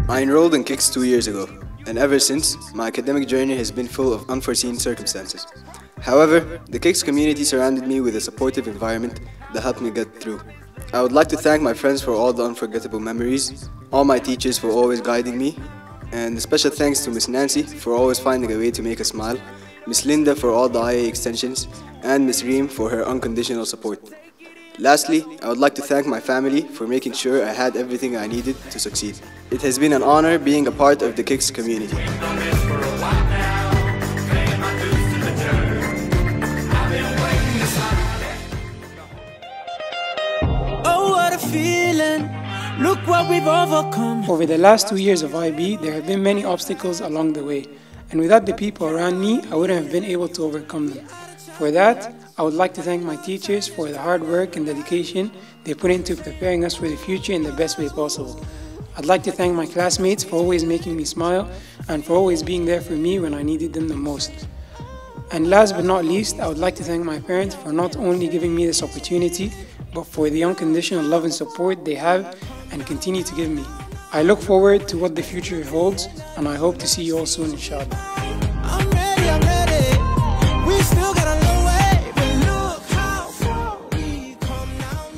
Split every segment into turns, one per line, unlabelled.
I enrolled in KICS 2 years ago, and ever since, my academic journey has been full of unforeseen circumstances. However, the KICS community surrounded me with a supportive environment that helped me get through. I would like to thank my friends for all the unforgettable memories, all my teachers for always guiding me, and a special thanks to Miss Nancy for always finding a way to make us smile, Miss Linda for all the IA extensions, and Miss Reem for her unconditional support. Lastly, I would like to thank my family for making sure I had everything I needed to succeed. It has been an honor being a part of the KICS community.
Oh, what a feeling! Look what we've overcome.
Over the last 2 years of IB, there have been many obstacles along the way, and without the people around me, I wouldn't have been able to overcome them. For that, I would like to thank my teachers for the hard work and dedication they put into preparing us for the future in the best way possible. I'd like to thank my classmates for always making me smile and for always being there for me when I needed them the most. And last but not least, I would like to thank my parents for not only giving me this opportunity, but for the unconditional love and support they have and continue to give me. I look forward to what the future holds, and I hope to see you all soon, inshallah.
I'm ready. We still got a long way, but look how far we come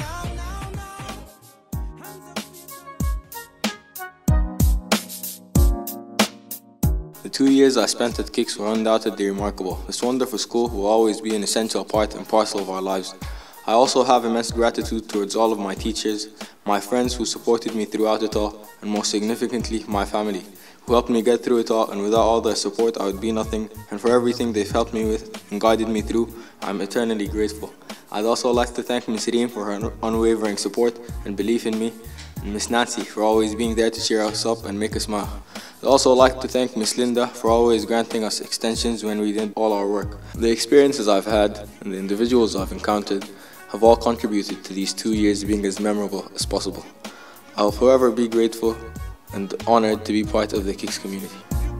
now.
The 2 years I spent at KICS were undoubtedly remarkable. This wonderful school will always be an essential part and parcel of our lives. I also have immense gratitude towards all of my teachers, my friends who supported me throughout it all, and most significantly, my family, who helped me get through it all, and without all their support I would be nothing, and for everything they've helped me with and guided me through, I'm eternally grateful. I'd also like to thank Ms. Reem for her unwavering support and belief in me, and Ms. Nancy for always being there to cheer us up and make us smile. I'd also like to thank Ms. Linda for always granting us extensions when we did all our work. The experiences I've had and the individuals I've encountered have all contributed to these 2 years being as memorable as possible. I will forever be grateful and honored to be part of the KICS community.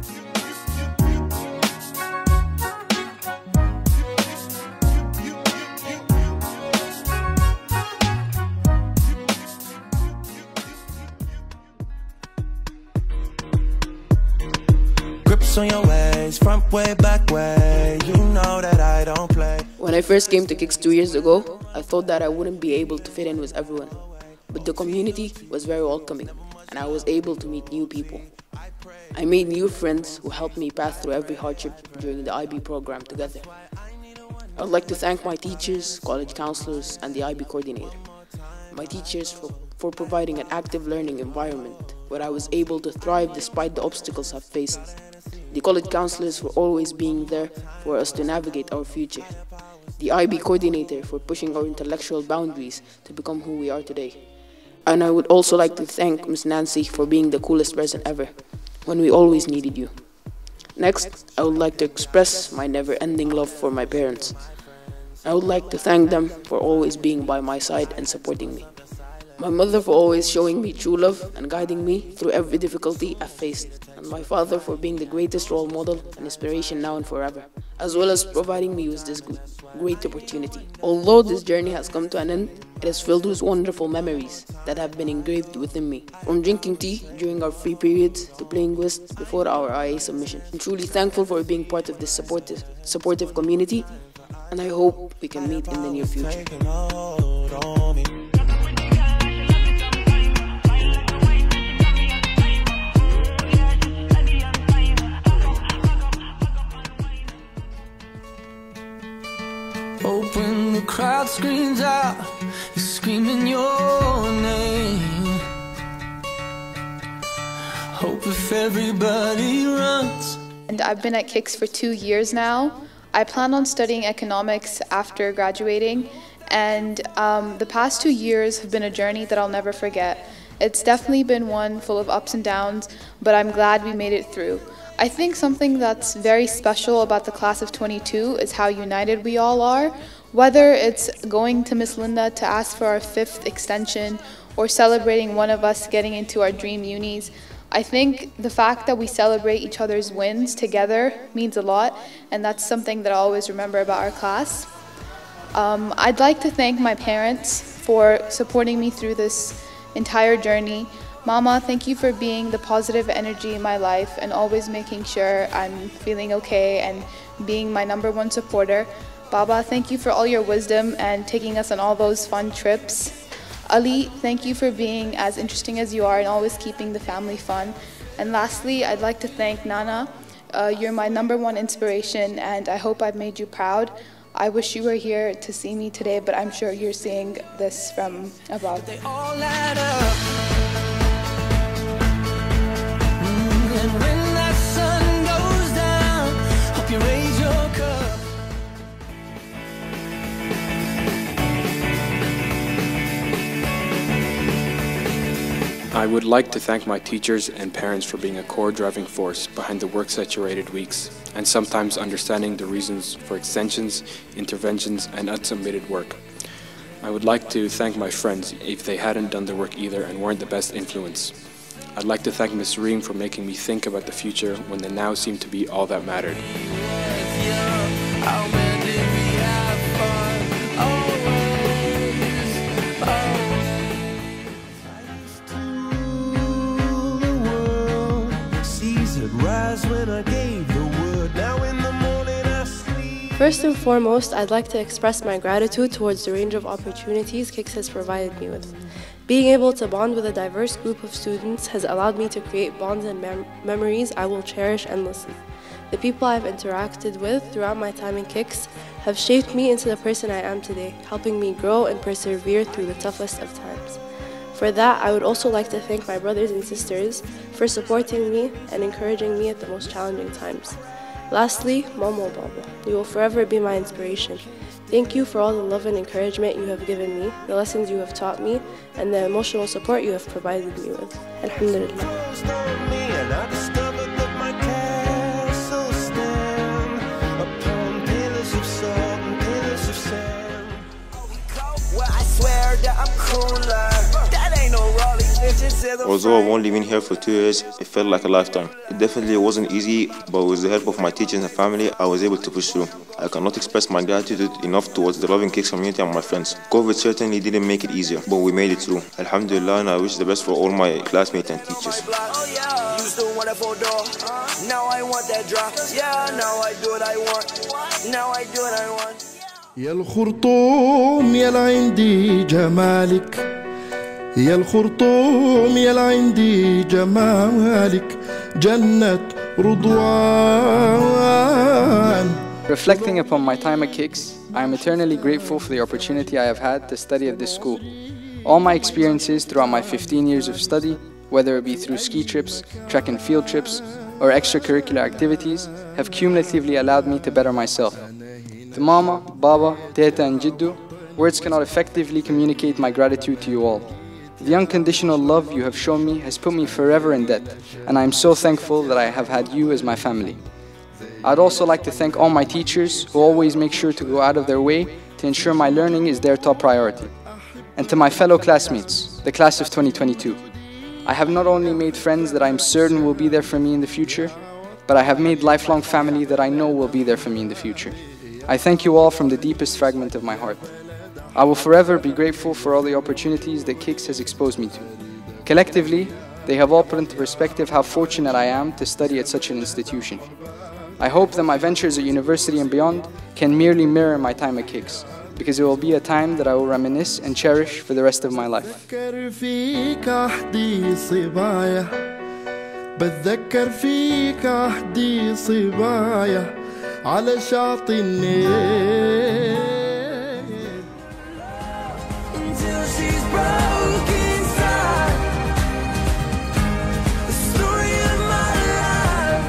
Grips on your ways, front way, back way. You know that I don't play.
When I first came to KICS 2 years ago, I thought that I wouldn't be able to fit in with everyone. But the community was very welcoming, and I was able to meet new people. I made new friends who helped me pass through every hardship during the IB program together. I would like to thank my teachers, college counselors, and the IB coordinator. My teachers for providing an active learning environment where I was able to thrive despite the obstacles I've faced. The college counselors for always being there for us to navigate our future. The IB coordinator for pushing our intellectual boundaries to become who we are today. And I would also like to thank Ms. Nancy for being the coolest person ever, when we always needed you. Next, I would like to express my never-ending love for my parents. I would like to thank them for always being by my side and supporting me. My mother for always showing me true love and guiding me through every difficulty I've faced. And my father for being the greatest role model and inspiration now and forever, as well as providing me with this great opportunity. Although this journey has come to an end, it is filled with wonderful memories that have been engraved within me. From drinking tea during our free periods to playing whist before our IA submission. I'm truly thankful for being part of this supportive community, and I hope we can meet in the near future.
When the crowd screams out, you're screaming your name. Hope if everybody runs.
And I've been at KICS for 2 years now. I plan on studying economics after graduating, and the past 2 years have been a journey that I'll never forget. It's definitely been one full of ups and downs, but I'm glad we made it through. I think something that's very special about the class of 22 is how united we all are. Whether it's going to Miss Linda to ask for our 5th extension or celebrating one of us getting into our dream unis, I think the fact that we celebrate each other's wins together means a lot, and that's something that I always remember about our class. I'd like to thank my parents for supporting me through this entire journey. Mama, thank you for being the positive energy in my life and always making sure I'm feeling okay and being my #1 supporter. Baba, thank you for all your wisdom and taking us on all those fun trips. Ali, thank you for being as interesting as you are and always keeping the family fun. And lastly, I'd like to thank Nana. You're my #1 inspiration and I hope I've made you proud. I wish you were here to see me today, but I'm sure you're seeing this from above.
They all add up. And when that sun goes down, hope you raise your cup.
I would like to thank my teachers and parents for being a core driving force behind the work-saturated weeks and sometimes understanding the reasons for extensions, interventions, and unsubmitted work. I would like to thank my friends if they hadn't done the work either and weren't the best influence. I'd like to thank Ms. Reem for making me think about the future when the now seemed to be all that mattered.
First and foremost, I'd like to express my gratitude towards the range of opportunities KICS has provided me with. Being able to bond with a diverse group of students has allowed me to create bonds and memories I will cherish endlessly. The people I've interacted with throughout my time in KICS have shaped me into the person I am today, helping me grow and persevere through the toughest of times. For that, I would also like to thank my brothers and sisters for supporting me and encouraging me at the most challenging times. Lastly, Mama Baba, you will forever be my inspiration. Thank you for all the love and encouragement you have given me, the lessons you have taught me, and the emotional support you have provided me with. Alhamdulillah.
Although I've only been here for 2 years, it felt like a lifetime. It definitely wasn't easy, but with the help of my teachers and family, I was able to push through. I cannot express my gratitude enough towards the loving KICS community and my friends. COVID certainly didn't make it easier, but we made it through. Alhamdulillah, and I wish the best for all my classmates and teachers.
Now I want that drop. Yeah, now I do what I want. Now I do what I want.
يا الخرطوم يا العندي جمالك يا الخرطوم يا العندي جمالك جنة رضوان.
Reflecting upon my time at KICS, I am eternally grateful for the opportunity I have had to study at this school. All my experiences throughout my 15 years of study, whether it be through ski trips, track and field trips, or extracurricular activities, have cumulatively allowed me to better myself. To Mama, Baba, Teta and Jiddu, words cannot effectively communicate my gratitude to you all. The unconditional love you have shown me has put me forever in debt, and I am so thankful that I have had you as my family. I'd also like to thank all my teachers who always make sure to go out of their way to ensure my learning is their top priority. And to my fellow classmates, the class of 2022. I have not only made friends that I am certain will be there for me in the future, but I have made lifelong family that I know will be there for me in the future. I thank you all from the deepest fragment of my heart. I will forever be grateful for all the opportunities that KICS has exposed me to. Collectively, they have all put into perspective how fortunate I am to study at such an institution. I hope that my ventures at university and beyond can merely mirror my time at KICS, because it will be a time that I will reminisce and cherish for the rest of my life.
بتذكر فيك عهدي صبايا على شاطئ النيل.
Until she's broke inside. The story of my life.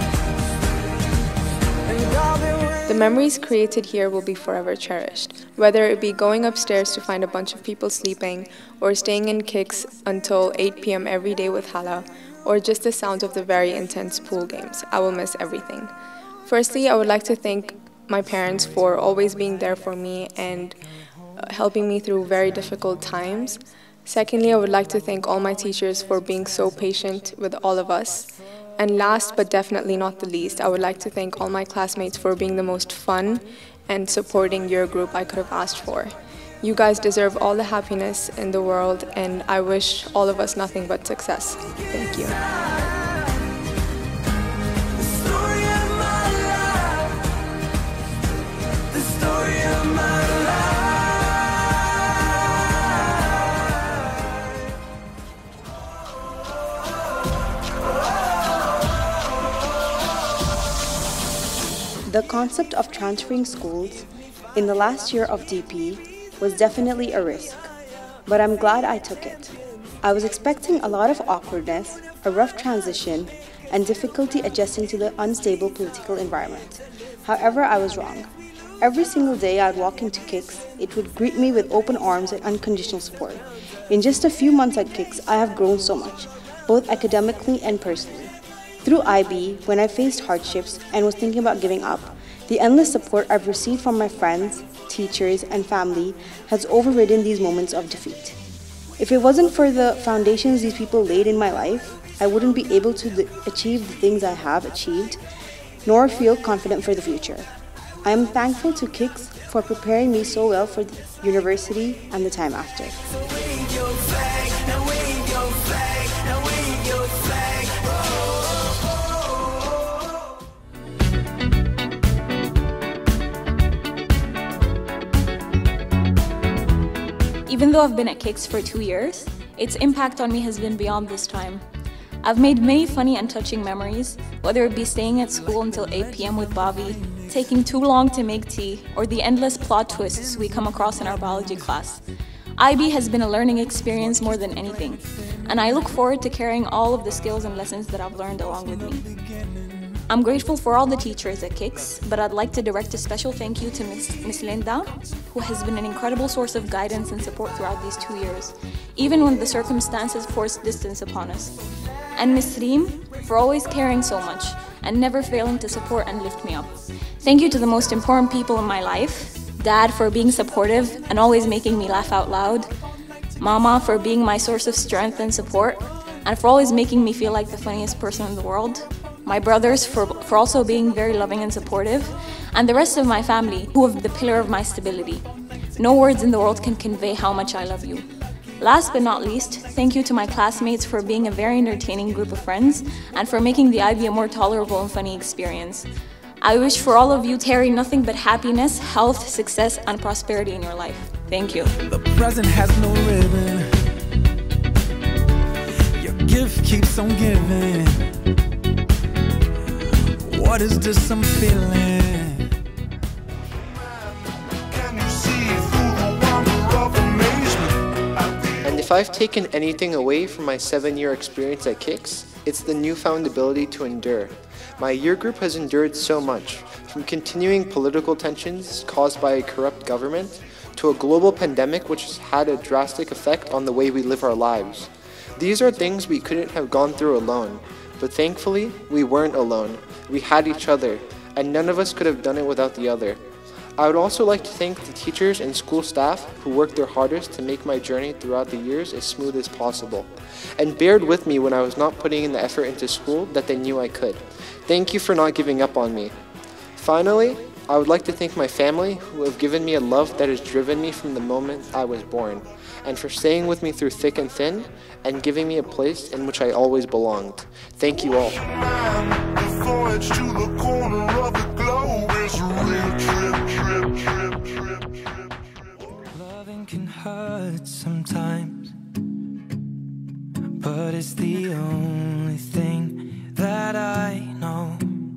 And I'll be waiting.
The memories created here will be forever cherished, whether it be going upstairs to find a bunch of people sleeping, or staying in KICS until 8 p.m. every day with Hala, or just the sound of the very intense pool games. I will miss everything. Firstly, I would like to thank my parents for always being there for me and helping me through very difficult times. Secondly, I would like to thank all my teachers for being so patient with all of us. And last but definitely not the least, I would like to thank all my classmates for being the most fun and supporting year group I could have asked for. You guys deserve all the happiness in the world, and I wish all of us nothing but success. Thank you.
The concept of transferring schools in the last year of DP was definitely a risk, but I'm glad I took it. I was expecting a lot of awkwardness, a rough transition, and difficulty adjusting to the unstable political environment. However, I was wrong. Every single day I'd walk into KICS, it would greet me with open arms and unconditional support. In just a few months at KICS, I have grown so much, both academically and personally. Through IB, when I faced hardships and was thinking about giving up, the endless support I've received from my friends, teachers, and family has overridden these moments of defeat. If it wasn't for the foundations these people laid in my life, I wouldn't be able to achieve the things I have achieved, nor feel confident for the future. I am thankful to KICS for preparing me so well for the university and the time after.
Even though I've been at KICS for 2 years, its impact on me has been beyond this time. I've made many funny and touching memories, whether it be staying at school until 8 p.m. with Bobby, taking too long to make tea, or the endless plot twists we come across in our biology class. IB has been a learning experience more than anything, and I look forward to carrying all of the skills and lessons that I've learned along with me. I'm grateful for all the teachers at KICS, but I'd like to direct a special thank you to Miss Linda, who has been an incredible source of guidance and support throughout these 2 years, even when the circumstances forced distance upon us. And Miss Reem, for always caring so much and never failing to support and lift me up. Thank you to the most important people in my life. Dad for being supportive and always making me laugh out loud. Mama for being my source of strength and support, and for always making me feel like the funniest person in the world. My brothers for also being very loving and supportive, and the rest of my family who have the pillar of my stability. No words in the world can convey how much I love you. Last but not least, thank you to my classmates for being a very entertaining group of friends and for making the IB a more tolerable and funny experience. I wish for all of you, Terry, nothing but happiness, health, success, and prosperity in your life. Thank you.
The present has no ribbon. Your gift keeps on giving. What is this I'm feeling? Can you see through the wonder of amazement?
And if I've taken anything away from my 7-year experience at KICS, it's the newfound ability to endure. My year group has endured so much, from continuing political tensions caused by a corrupt government, to a global pandemic which has had a drastic effect on the way we live our lives. These are things we couldn't have gone through alone, but thankfully, we weren't alone. We had each other, and none of us could have done it without the other. I would also like to thank the teachers and school staff who worked their hardest to make my journey throughout the years as smooth as possible, and bared with me when I was not putting in the effort into school that they knew I could. Thank you for not giving up on me. Finally, I would like to thank my family who have given me a love that has driven me from the moment I was born, and for staying with me through thick and thin, and giving me a place in which I always belonged. Thank you all.
Loving can hurt sometimes, but it's the only thing that I know.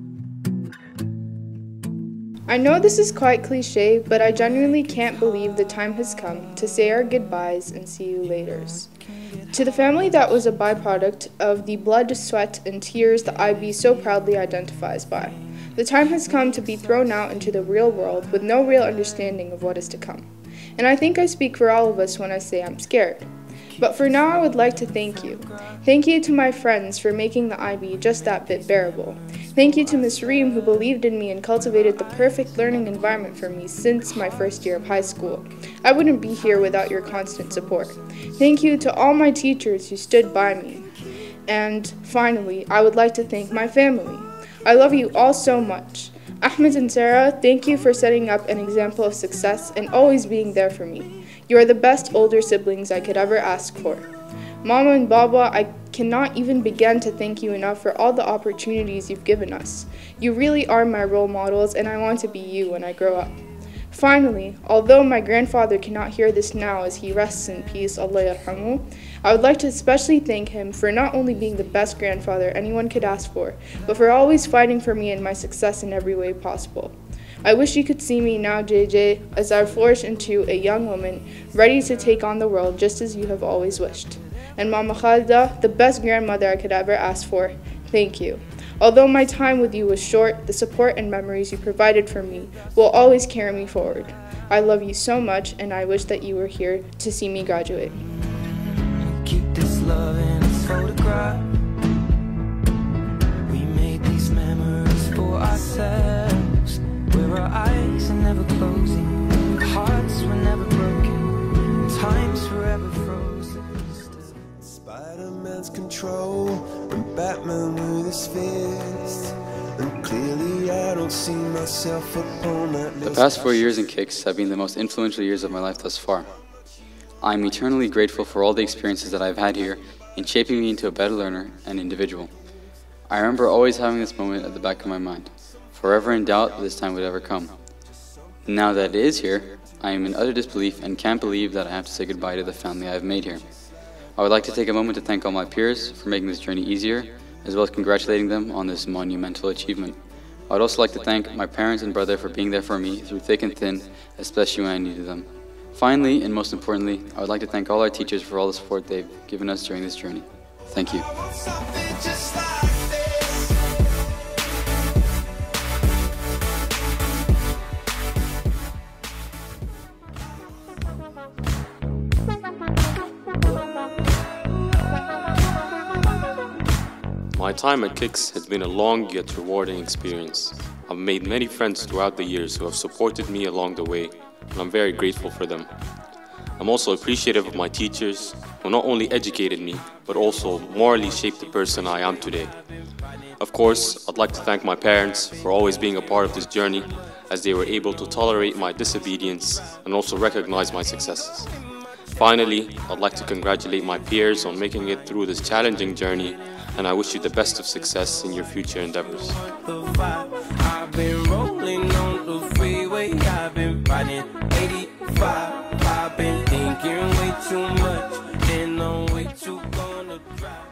I know this is quite cliche, but I genuinely can't believe the time has come to say our goodbyes and see you laters. To the family that was a byproduct of the blood, sweat, and tears the IB so proudly identifies by, the time has come to be thrown out into the real world with no real understanding of what is to come. And I think I speak for all of us when I say I'm scared. But for now, I would like to thank you. Thank you to my friends for making the IB just that bit bearable. Thank you to Ms. Reem, who believed in me and cultivated the perfect learning environment for me since my first year of high school. I wouldn't be here without your constant support. Thank you to all my teachers who stood by me. And finally, I would like to thank my family. I love you all so much. Ahmed and Sarah, thank you for setting up an example of success and always being there for me. You are the best older siblings I could ever ask for. Mama and Baba, I cannot even begin to thank you enough for all the opportunities you've given us. You really are my role models, and I want to be you when I grow up. Finally, although my grandfather cannot hear this now as he rests in peace, Allah yarhamu, I would like to especially thank him for not only being the best grandfather anyone could ask for, but for always fighting for me and my success in every way possible. I wish you could see me now, JJ, as I flourish into a young woman, ready to take on the world just as you have always wished. And Mama Khalida, the best grandmother I could ever ask for, thank you. Although my time with you was short, the support and memories you provided for me will always carry me forward. I love you so much, and I wish that you were here to see me graduate.
Keep this love in its photograph. We made these memories for ourselves, where our eyes are never closing, hearts were never broken, time's forever frozen. Spider-Man's control and Batman with his fist, and clearly I don't see myself upon that list.
The past 4 years in KICS have been the most influential years of my life thus far. I am eternally grateful for all the experiences that I've had here in shaping me into a better learner and individual. I remember always having this moment at the back of my mind, forever in doubt that this time would ever come. Now that it is here, I am in utter disbelief and can't believe that I have to say goodbye to the family I have made here. I would like to take a moment to thank all my peers for making this journey easier, as well as congratulating them on this monumental achievement. I would also like to thank my parents and brother for being there for me through thick and thin, especially when I needed them. Finally, and most importantly, I would like to thank all our teachers for all the support they've given us during this journey. Thank you.
My time at KICS has been a long yet rewarding experience. I've made many friends throughout the years who have supported me along the way, and I'm very grateful for them. I'm also appreciative of my teachers who not only educated me, but also morally shaped the person I am today. Of course, I'd like to thank my parents for always being a part of this journey, as they were able to tolerate my disobedience and also recognize my successes. Finally, I'd like to congratulate my peers on making it through this challenging journey, and I wish you the best of success in your future endeavors.
I've been rolling on the freeway, I've been riding 85. I've been thinking way too much, and I'm way too gonna drive.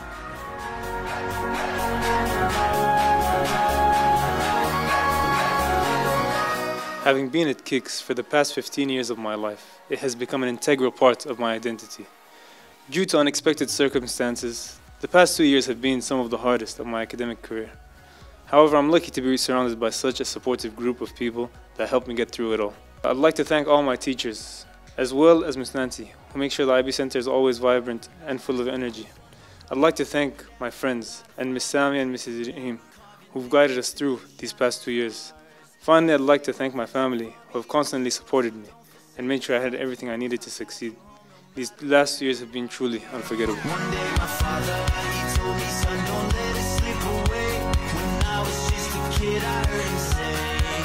Having been at KICS for the past 15 years of my life, it has become an integral part of my identity. Due to unexpected circumstances, the past 2 years have been some of the hardest of my academic career. However, I'm lucky to be surrounded by such a supportive group of people that helped me get through it all. I'd like to thank all my teachers, as well as Ms. Nancy, who make sure the IB Center is always vibrant and full of energy. I'd like to thank my friends and Ms. Sami and Mrs. Rahim, who've guided us through these past 2 years. Finally, I'd like to thank my family, who have constantly supported me and made sure I had everything I needed to succeed. These last 2 years have been truly unforgettable.
One day my father, he told me, son, don't let it slip away. When I was just a kid, I heard him say,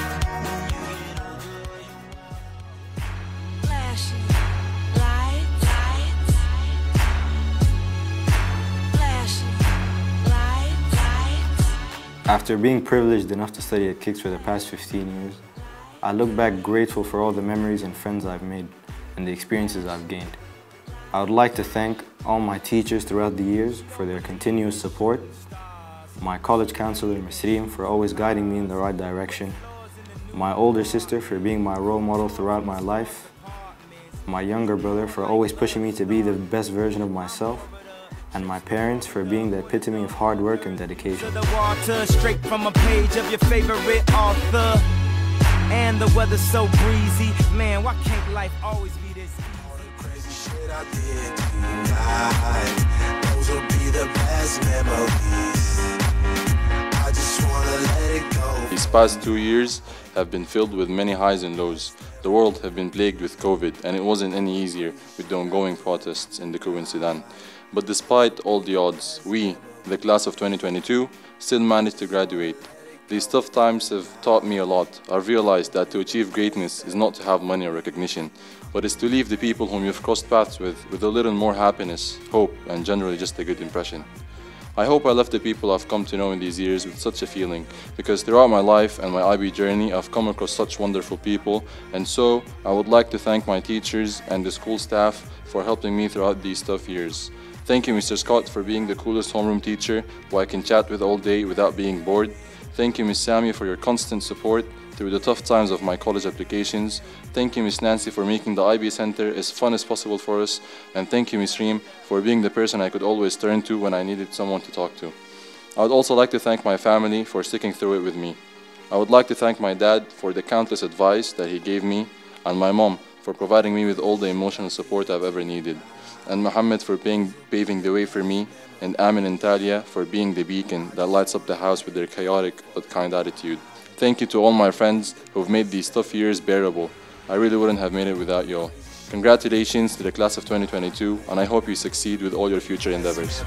flashing lights, flashing lights.
After being privileged enough to study at KICS for the past 15 years, I look back grateful for all the memories and friends I've made and the experiences I've gained. I would like to thank all my teachers throughout the years for their continuous support, my college counselor, Ms. Reem, for always guiding me in the right direction, my older sister for being my role model throughout my life, my younger brother for always pushing me to be the best version of myself, and my parents for being the epitome of hard work and dedication.
The water straight from a page of your favorite author, and the weather's so breezy. Man, why can't life always be this easy? I did tonight, those will be the best memories. I just wanna let it go.
These past 2 years have been filled with many highs and lows. The world have been plagued with COVID, and it wasn't any easier with the ongoing protests in the coup in Sudan. But despite all the odds, we, the class of 2022, still managed to graduate. These tough times have taught me a lot. I've realized that to achieve greatness is not to have money or recognition, but it's to leave the people whom you've crossed paths with a little more happiness, hope, and generally just a good impression. I hope I left the people I've come to know in these years with such a feeling, because throughout my life and my IB journey, I've come across such wonderful people, and so I would like to thank my teachers and the school staff for helping me throughout these tough years. Thank you, Mr. Scott, for being the coolest homeroom teacher who I can chat with all day without being bored. Thank you, Ms. Samia, for your constant support through the tough times of my college applications. Thank you, Ms. Nancy, for making the IB Center as fun as possible for us. And thank you, Ms. Reem, for being the person I could always turn to when I needed someone to talk to. I would also like to thank my family for sticking through it with me. I would like to thank my dad for the countless advice that he gave me, and my mom for providing me with all the emotional support I've ever needed, and Mohammed for paving the way for me, and Amin and Talia for being the beacon that lights up the house with their chaotic but kind attitude. Thank you to all my friends who've made these tough years bearable. I really wouldn't have made it without you all. Congratulations to the class of 2022, and I hope you succeed with all your future endeavors.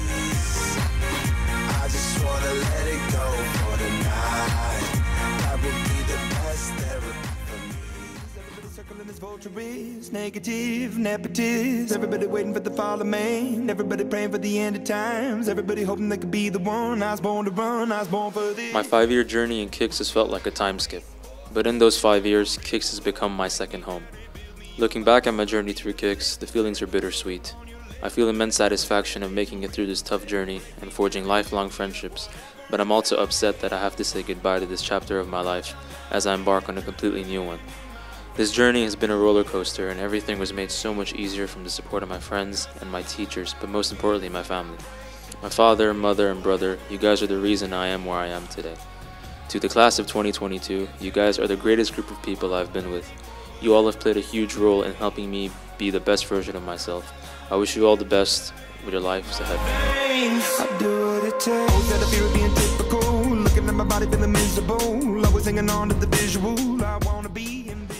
Negative, nepotist. Everybody waiting for the fall of man. Everybody praying for the end of times. Everybody hoping they could be the one. I was born to run, I was born for this.
My 5-year journey in KICS has felt like a time skip. But in those 5 years, KICS has become my second home. Looking back at my journey through KICS, the feelings are bittersweet. I feel immense satisfaction of making it through this tough journey and forging lifelong friendships. But I'm also upset that I have to say goodbye to this chapter of my life as I embark on a completely new one. This journey has been a roller coaster, and everything was made so much easier from the support of my friends and my teachers, but most importantly, my family. My father, mother, and brother, you guys are the reason I am where I am today. To the class of 2022, you guys are the greatest group of people I've been with. You all have played a huge role in helping me be the best version of myself. I wish you all the best with your lives ahead.
I do what it takes. That I feel being typical. Looking at my body feeling miserable. Always hanging on to the visual. I wanna be invisible.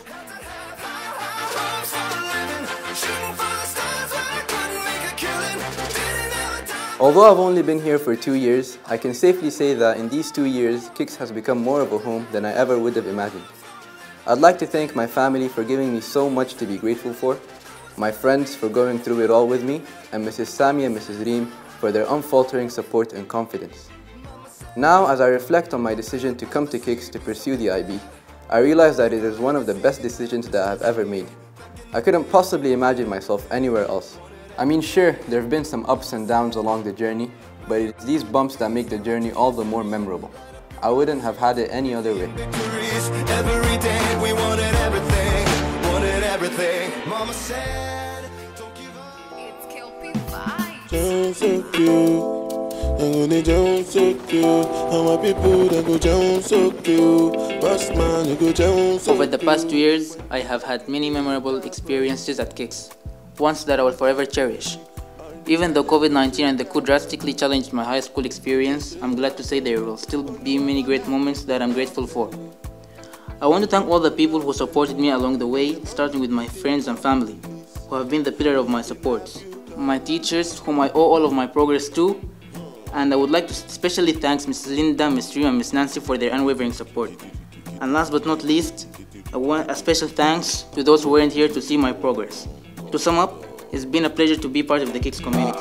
Although I've only been here for 2 years, I can safely say that in these 2 years, KICS has become more of a home than I ever would have imagined. I'd like to thank my family for giving me so much to be grateful for, my friends for going through it all with me, and Mrs. Samia and Mrs. Reem for their unfaltering support and confidence. Now, as I reflect on my decision to come to KICS to pursue the IB, I realize that it is one of the best decisions that I have ever made. I couldn't possibly imagine myself anywhere else. I mean, sure, there have been some ups and downs along the journey, but it's these bumps that make the journey all the more memorable. I wouldn't have had it any other way.
Every day we wanted everything. Mama said, don't give up. It's
Jones so cute, I'm gonna Jones so cute. All my people that go Jones so cute. Boss man, you go Jones so cute.
Over the past 2 years, I have had many memorable experiences at KICS, ones that I will forever cherish. Even though COVID-19 and the coup drastically challenged my high school experience, I'm glad to say there will still be many great moments that I'm grateful for. I want to thank all the people who supported me along the way, starting with my friends and family, who have been the pillar of my support, my teachers, whom I owe all of my progress to, and I would like to especially thank Ms. Linda, Ms. Reem, and Ms. Nancy for their unwavering support. And last but not least, I want a special thanks to those who weren't here to see my progress. To sum up, it's been a pleasure to be part of the KICS community.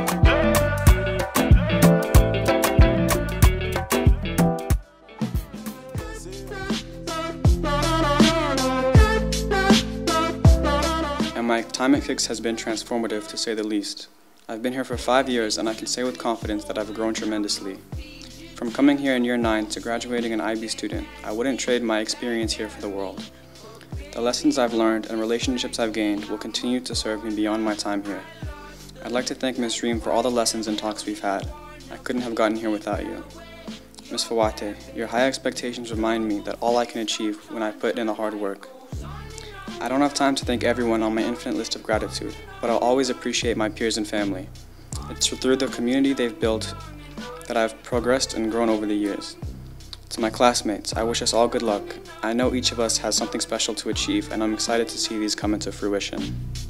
And my time at KICS has been transformative, to say the least. I've been here for 5 years, and I can say with confidence that I've grown tremendously. From coming here in year 9 to graduating an IB student, I wouldn't trade my experience here for the world. The lessons I've learned and relationships I've gained will continue to serve me beyond my time here. I'd like to thank Ms. Reem for all the lessons and talks we've had. I couldn't have gotten here without you. Ms. Fawate, your high expectations remind me that all I can achieve when I put in the hard work. I don't have time to thank everyone on my infinite list of gratitude, but I'll always appreciate my peers and family. It's through the community they've built that I've progressed and grown over the years. To my classmates, I wish us all good luck. I know each of us has something special to achieve, and I'm excited to see these come into fruition.